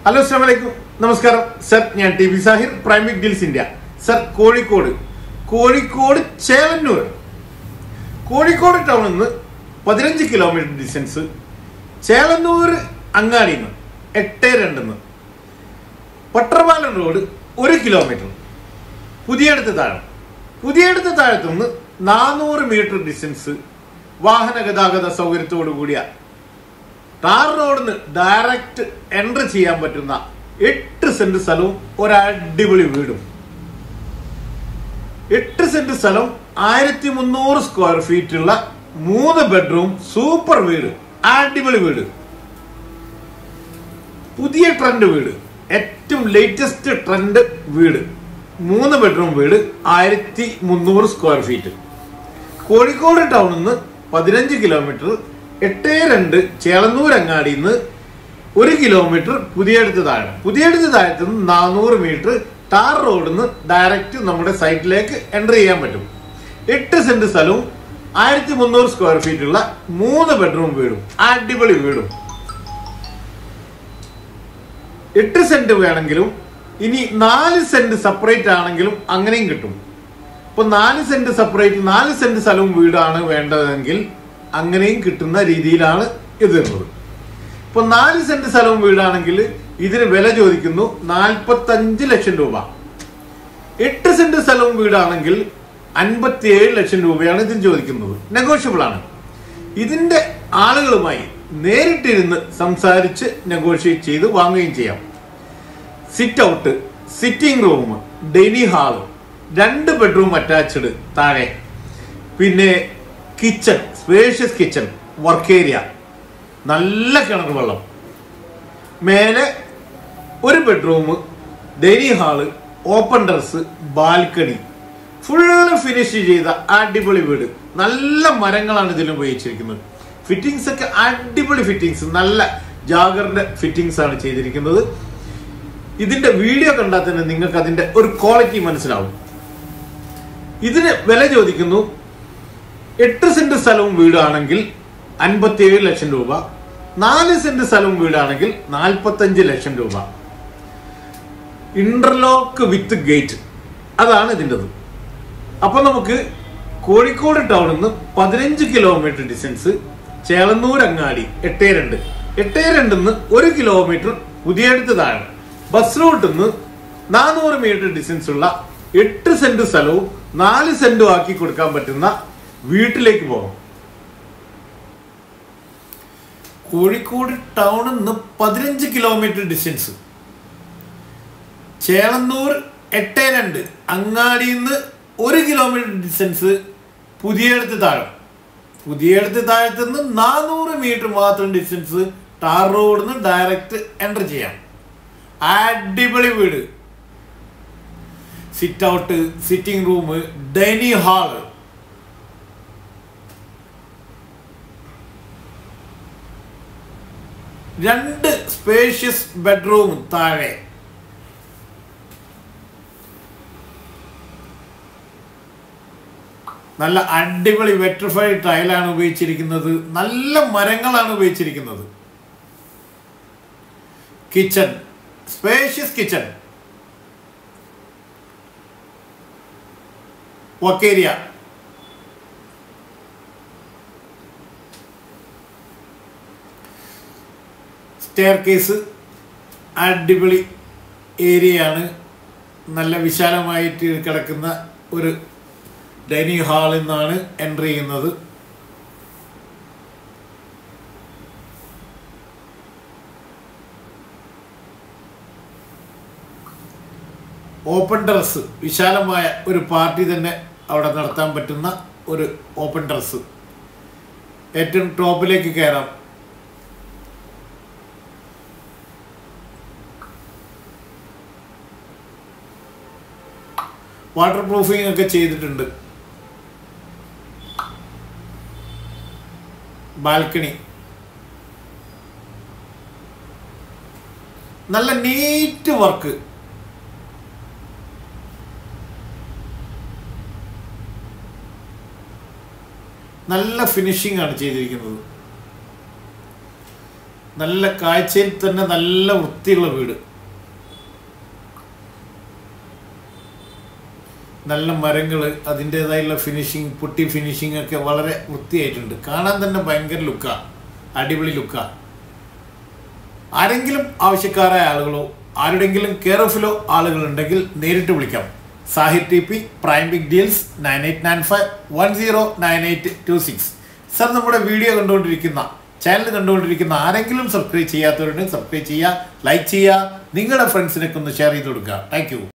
Hello, Assalamualaikum. Namaskaram. Sir, I am TV Sahir, Prime Big Deals India. Sir, Kozhikkode Chelannur. Kozhikkode town is 15 km distance. Chelannur Angadinu, 8 Patrabalan Road, 1 kilometer. Puthiyedathuthazham 400 meter distance. Vahana Gadagada Savirthodu Gudia. Tar road direct entry ചെയ്യാൻ പറ്റുന്ന 8 saint സ്ഥലവും ഒരു അടിപൊളി വീടും 8 saint സ്ഥലം 1300 square feet ഉള്ള 3 bedroom super വീട് അടിപൊളി വീട് പുതിയ ട്രെൻഡ് വീട് ഏറ്റവും ലേറ്റസ്റ്റ് ട്രെൻഡ് വീട് 3 ബെഡ്റൂം വീട് 1300 സ്ക്വയർ ഫീറ്റ് കോഴിക്കോട് ടൗണിൽ നിന്ന് 15 കിലോമീറ്റർ 8 ചേളന്നൂർ അങ്ങാടിന്ന് 1 കിലോമീറ്റർ പുതിയടുത്ത് 400 മീറ്റർ ടാർ റോഡിൽ നിന്ന് ഡയറക്റ്റ് നമ്മുടെ സൈറ്റിലേക്ക് എൻ്റർ ചെയ്യാൻ പറ്റും 8 സെന്റ് സ്ഥലവും 1300 സ്ക്വയർ ഫീറ്റ് ഉള്ള 3 ബെഡ്റൂം വീടും അടിപൊളി വീടും 8 സെന്റ് വേണമെങ്കിലും ഇനി 4 സെന്റ് സെപ്പറേറ്റ് ആണെങ്കിലും അങ്ങനെയും കിട്ടും ഇപ്പോൾ 4 സെന്റ് സെപ്പറേറ്റ് 4 സെന്റ് സ്ഥലവും വീടാണ് വേണ്ടതെങ്കിൽ അങ്ങനെയും കിട്ടുന്ന രീതിയിലാണ് ഇത് വരുന്നത് ഇപ്പോൾ 4 സെന്റ് സ്ഥലവും വീടാണെങ്കിൽ ഇതിന് വില ചോദിക്കുന്നു 45 ലക്ഷം രൂപ 8 സെന്റ് സ്ഥലവും വീടാണെങ്കിൽ 57 ലക്ഷം രൂപയാണ് ഇതിന് ചോദിക്കുന്നത് നെഗോഷ്യബിൾ ആണ് ഇതിന്റെ ആളുകളുമായി നേരിട്ടിരുന്ന് സംസാരിച്ച് നെഗോഷിയേറ്റ് ചെയ്ത് വാങ്ങുകയും ചെയ്യാം sit out sitting room dining hall 2 bedroom attached താഴെ പിന്നെ kitchen spacious kitchen work area നല്ല കിണർ വെള്ളം മേലെ 1 bedroom dining hall open terrace balcony full finish ചെയ്ത അടിപൊളി വീട് നല്ല മരങ്ങളാണ് ഇതിൽ ഉപയോഗിച്ചിരിക്കുന്നത് ഫിറ്റിംഗ്സ് ഒക്കെ അടിപൊളി ഫിറ്റിംഗ്സ് നല്ല ജാഗറിന്റെ ഫിറ്റിംഗ്സ് ആണ് ചെയ്തിരിക്കുന്നത് ഇതിന്റെ വീഡിയോ കണ്ടാൽ തന്നെ നിങ്ങൾക്ക് അതിന്റെ ഒരു ക്വാളിറ്റി മനസ്സിലാവും ഇതിന് വില ചോദിക്കുന്നു 8 സെന്റ് സ്ഥലവും വീടാണെങ്കിൽ 57 ലക്ഷം രൂപ 4 സെന്റ് സ്ഥലവും വീടാണെങ്കിൽ 45 ലക്ഷം രൂപ ഇന്റർലോക്ക് വിത്ത് ഗേറ്റ് അതാണ് ഇതിൻ്റെത് അപ്പൊ നമുക്ക് കോഴിക്കോട് ടൗണിൽ നിന്ന് 15 കിലോമീറ്റർ ഡിസ്റ്റൻസ് ചേളന്നൂർ അങ്ങാടി 8 1 കിലോമീറ്റർ പുതിയടുത്ത് ബസ് റൂട്ടിൽ നിന്ന് 400 മീറ്റർ ഡിസ്റ്റൻസ് ഉള്ള 8 സെന്റ് സ്ഥലവും 4 സെന്റും ആക്കി കൊടുക്കാൻ പറ്റുന്ന വീട്ടിലേക്ക് പോകാം കോഴിക്കോട് ടൗണിൽ നിന്ന് 15 കിലോമീറ്റർ ഡിസ്റ്റൻസ് ചേളന്നൂർ 8 അങ്ങാടിയിൽ നിന്ന് 1 കിലോമീറ്റർ ഡിസ്റ്റൻസ് പുതിയടുത്ത് താഴത്ത് നിന്ന് 400 മീറ്റർ മാത്രം ഡിസ്റ്റൻസ് ടാർ റോഡിൽ നിന്ന് ഡയറക്റ്റ് എൻ്റർ ചെയ്യാം അടിപൊളി വീട് sit out sitting room dining hall 2 spacious bedroom താഴെ നല്ല അടിപൊളി വെട്രിഫൈഡ് ടൈലാണ് ഉപയോഗിച്ചിരിക്കുന്നത് നല്ല മരങ്ങളാണ് ഉപയോഗിച്ചിരിക്കുന്നത് kitchen spacious kitchen work area staircase അടിപൊളി ഏരിയയാണ് നല്ല വിശാലമായിട്ട് കിടക്കുന്ന ഒരു ഡൈനിങ് ഹാളിൽ നിന്നാണ് എൻ്റർ ചെയ്യുന്നത് ഓപ്പൺ ടെറസ് വിശാലമായ ഒരു പാർട്ടി തന്നെ അവിടെ നടത്താൻ പറ്റുന്ന ഒരു ഓപ്പൺ ടെറസ് ഏറ്റവും ടോപ്പിലേക്ക് കയറാം വാട്ടർ പ്രൂഫിംഗ് ഒക്കെ ചെയ്തിട്ടുണ്ട് ബാൽക്കണി നല്ല നീറ്റ് വർക്ക് നല്ല ഫിനിഷിംഗ് ആണ് ചെയ്തിരിക്കുന്നത് നല്ല കാഴ്ചയിൽ തന്നെ നല്ല വൃത്തിയുള്ള വീട്. നല്ല മരങ്ങൾ, അതിൻ്റേതായുള്ള ഫിനിഷിങ്, പുട്ടി ഫിനിഷിംഗ് ഒക്കെ വളരെ വൃത്തിയായിട്ടുണ്ട്. കാണാൻ തന്നെ ഭയങ്കര ലുക്കാണ്, അടിപൊളി ലുക്കാണ്. ആരെങ്കിലും ആവശ്യക്കാരായ ആളുകളോ ആരുടെങ്കിലും കെയർ ഓഫിലോ ആളുകളുണ്ടെങ്കിൽ നേരിട്ട് വിളിക്കാം. Sahir TP, prime big deals, 9895109826. Sir, നമ്മുടെ വീഡിയോ കണ്ടുകൊണ്ടിരിക്കുന്ന, ചാനൽ കണ്ടുകൊണ്ടിരിക്കുന്ന ആരെങ്കിലും സബ്സ്ക്രൈബ് ചെയ്യാത്തവരുണ്ടെങ്കിൽ സബ്സ്ക്രൈബ് ചെയ്യുക, ലൈക്ക് ചെയ്യുക, നിങ്ങളുടെ ഫ്രണ്ട്സിനൊക്കെ ഒന്ന് ഷെയർ ചെയ്ത് കൊടുക്കുക. Thank U.